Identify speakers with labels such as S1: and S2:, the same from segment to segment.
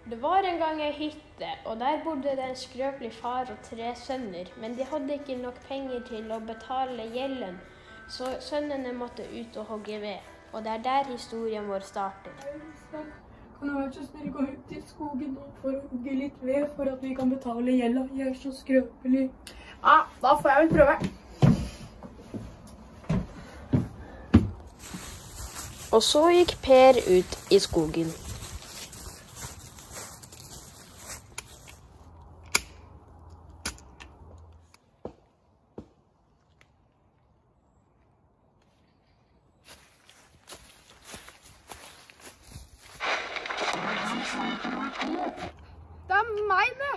S1: Det var en gang en hytte, og der bodde det en skrøpelig far og 3 sønner. Men de hadde ikke nok penger til å betale gjelden, så sønnene måtte ut og hogge ved. Og det er der historien vår starter.
S2: Kan du være så snill gå ut i skogen for å hogge litt ved, for at vi kan betale gjelda? Jeg er så skrøpelig. Ja, da får jeg vel prøve.
S1: Og så gikk Per ut i skogen.
S2: Det er meg, det!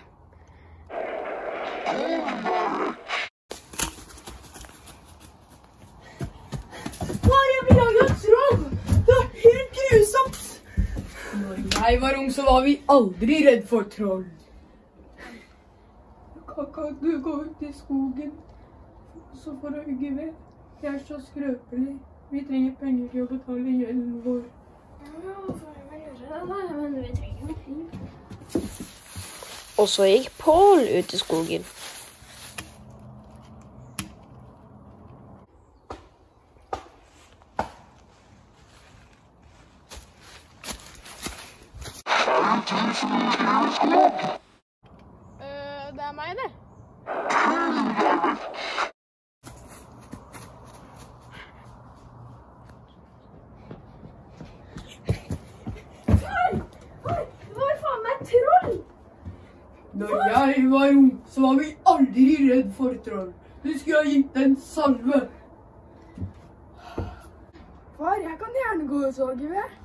S2: Far, jeg vil lage et troll! Det er helt grusomt! Når jeg var ung, så var vi aldri redd for troll. Kan du gå ut i skogen så for å hugge ved? Jeg er så skrøpelig. Vi trenger penger til å betale gjelden vår.
S1: Ja, får jeg vel gjøre det da, men vi trenger jo penger. Og så gikk Pål ut i skogen.
S2: Det er meg, det. Når jeg var ung, så var vi aldri redd for troll. Du skulle ha gitt en salve. Far, jeg kan gjerne gå og hogge ved.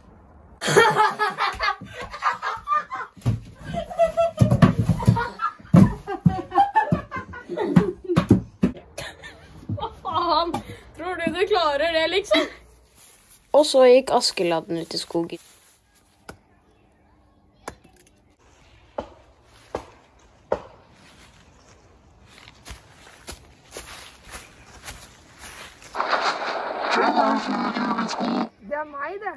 S1: Hva faen? Tror du klarer det, liksom? Og så gikk Askeladden ut i skogen.
S2: Det er meg, det.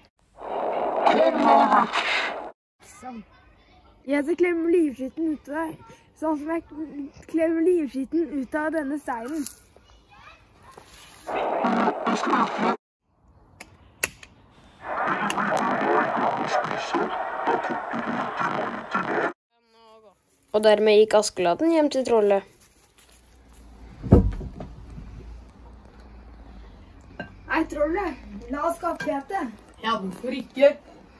S2: Jeg skal klemme livskitten ut av deg, sånn som jeg klemmer livskitten ut av denne steinen.
S1: Og dermed gikk Askeladden hjem til trollet.
S2: Hei, trollet. La oss skaffe ete. Ja, hvorfor ikke?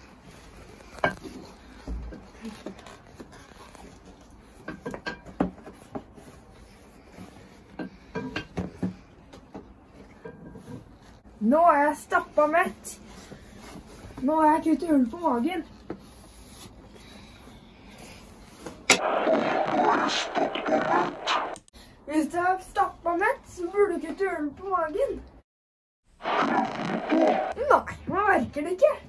S2: Nå er jeg stappa mett. Nå har jeg kuttet hull på magen. Hvis du er stappa mett, så burde du kutte hull på magen. Nei, man merker det ikke.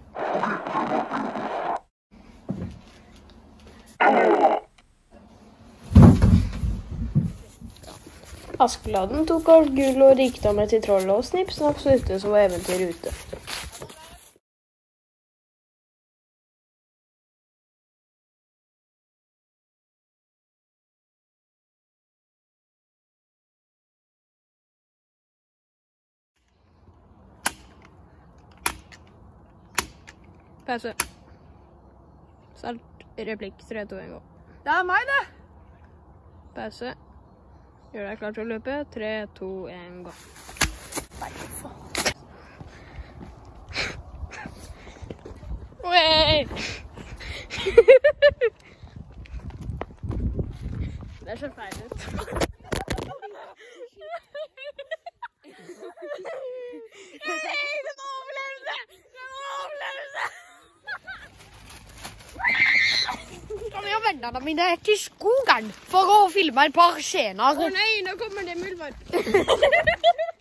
S1: Askeladden tok alt gull og rikdommer til trollet, og snipp, snapp, slutte, så var eventyret ute. Pause. Start replikk 3, 2, 1, gå.
S2: Det er meg, det.
S1: Pause. Gjør deg klar til å løpe. 3, 2, 1, gå. Nei, faen. Wait! Det ser feil ut.
S2: Vennene mine til skogen for å filme et par scener.
S1: Å nei, nå kommer det muldvarp.